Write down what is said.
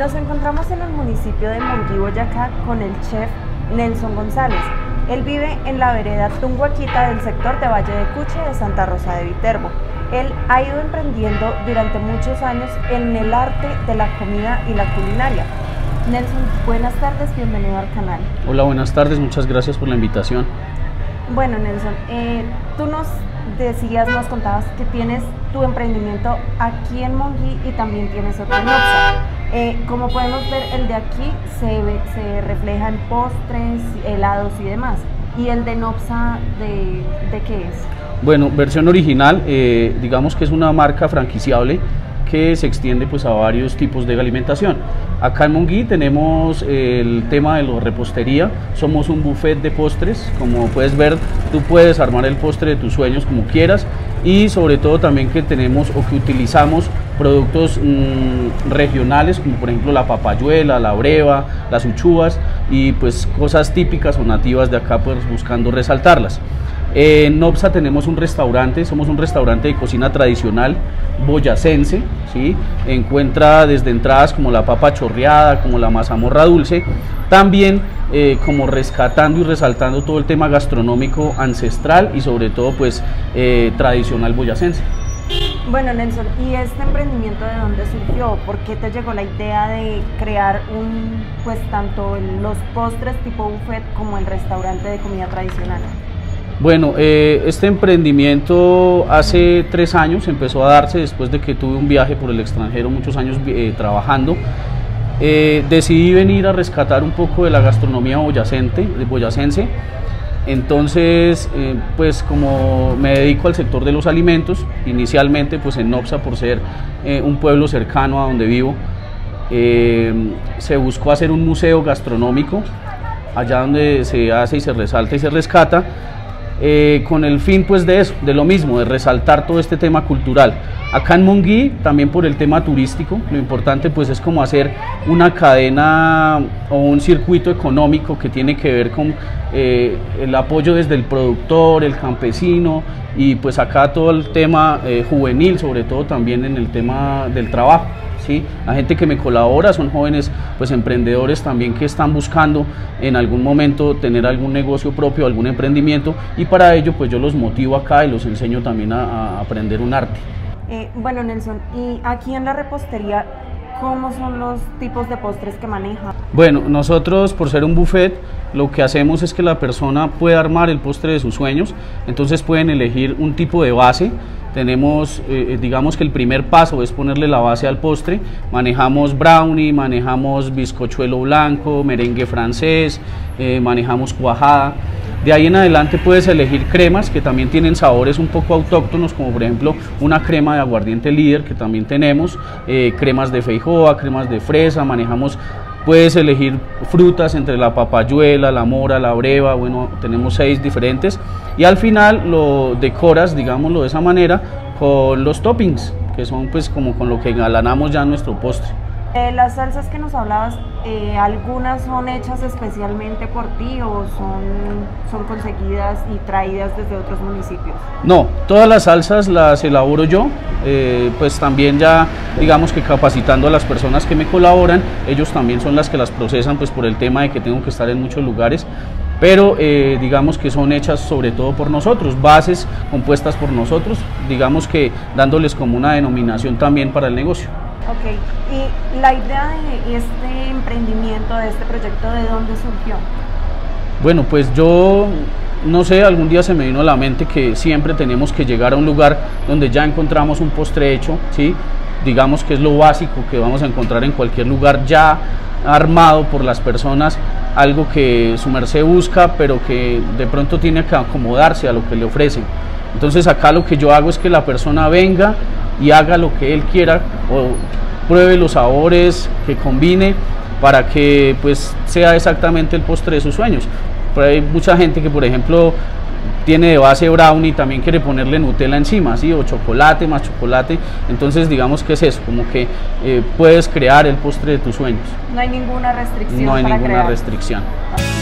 Nos encontramos en el municipio de Monguí, Boyacá, con el chef Nelson González. Él vive en la vereda Tunguaquita del sector de Valle de Cuche de Santa Rosa de Viterbo. Él ha ido emprendiendo durante muchos años en el arte de la comida y la culinaria. Nelson, buenas tardes, bienvenido al canal. Hola, buenas tardes, muchas gracias por la invitación. Bueno, Nelson, tú nos contabas que tienes tu emprendimiento aquí en Monguí y también tienes otro en Nopsa. Como podemos ver, el de aquí se refleja en postres, helados y demás. ¿Y el de Nopsa de qué es? Bueno, versión original, digamos que es una marca franquiciable que se extiende pues a varios tipos de alimentación. Acá en Monguí tenemos el tema de la repostería, somos un buffet de postres, como puedes ver tú puedes armar el postre de tus sueños como quieras, y sobre todo también que tenemos o que utilizamos productos regionales como por ejemplo la papayuela, la breva, las uchuvas y pues cosas típicas o nativas de acá, pues buscando resaltarlas. En Nopsa tenemos un restaurante, somos un restaurante de cocina tradicional boyacense, ¿sí? Encuentra desde entradas como la papa chorreada, como la mazamorra dulce, también como rescatando y resaltando todo el tema gastronómico ancestral y sobre todo pues tradicional boyacense. Bueno, Nelson, ¿y este emprendimiento de dónde surgió? ¿Por qué te llegó la idea de crear pues tanto los postres tipo buffet como el restaurante de comida tradicional? Bueno, este emprendimiento hace 3 años empezó a darse después de que tuve un viaje por el extranjero, muchos años trabajando. Decidí venir a rescatar un poco de la gastronomía boyacense. Entonces, pues como me dedico al sector de los alimentos, inicialmente pues en Nopsa, por ser un pueblo cercano a donde vivo, se buscó hacer un museo gastronómico, allá donde se hace y se resalta y se rescata, con el fin pues de eso, de lo mismo, de resaltar todo este tema cultural. Acá en Monguí, también por el tema turístico, lo importante pues es como hacer una cadena o un circuito económico que tiene que ver con el apoyo desde el productor, el campesino y pues acá todo el tema juvenil, sobre todo también en el tema del trabajo. ¿Sí? La gente que me colabora son jóvenes pues emprendedores también que están buscando en algún momento tener algún negocio propio, algún emprendimiento, y para ello pues yo los motivo acá y los enseño también a aprender un arte. Bueno, Nelson, y aquí en la repostería, ¿cómo son los tipos de postres que maneja? Bueno, nosotros por ser un buffet lo que hacemos es que la persona puede armar el postre de sus sueños, entonces pueden elegir un tipo de base. Tenemos, digamos que el primer paso es ponerle la base al postre, manejamos brownie, manejamos bizcochuelo blanco, merengue francés, manejamos cuajada. De ahí en adelante puedes elegir cremas que también tienen sabores un poco autóctonos, como por ejemplo una crema de aguardiente líder que también tenemos, cremas de feijoa, cremas de fresa, manejamos. Puedes elegir frutas entre la papayuela, la mora, la breva, bueno, tenemos 6 diferentes y al final lo decoras, digámoslo de esa manera, con los toppings, que son pues como con lo que engalanamos ya nuestro postre. Las salsas que nos hablabas, ¿algunas son hechas especialmente por ti o son conseguidas y traídas desde otros municipios? No, todas las salsas las elaboro yo, pues también ya digamos que capacitando a las personas que me colaboran, ellos también son las que las procesan pues por el tema de que tengo que estar en muchos lugares, pero digamos que son hechas sobre todo por nosotros, bases compuestas por nosotros, digamos que dándoles como una denominación también para el negocio. Ok, y la idea de este emprendimiento, de este proyecto, ¿de dónde surgió? Bueno, pues yo no sé, algún día se me vino a la mente que siempre tenemos que llegar a un lugar donde ya encontramos un postre hecho, ¿sí? Digamos que es lo básico que vamos a encontrar en cualquier lugar ya armado por las personas, algo que su merced busca, pero que de pronto tiene que acomodarse a lo que le ofrecen. Entonces acá lo que yo hago es que la persona venga y haga lo que él quiera o pruebe los sabores que combine para que pues sea exactamente el postre de sus sueños. Pero hay mucha gente que por ejemplo tiene de base brownie y también quiere ponerle Nutella encima, ¿sí? O chocolate más chocolate, entonces digamos que es eso, como que puedes crear el postre de tus sueños. No hay ninguna restricción. No hay para ninguna crear. restricción.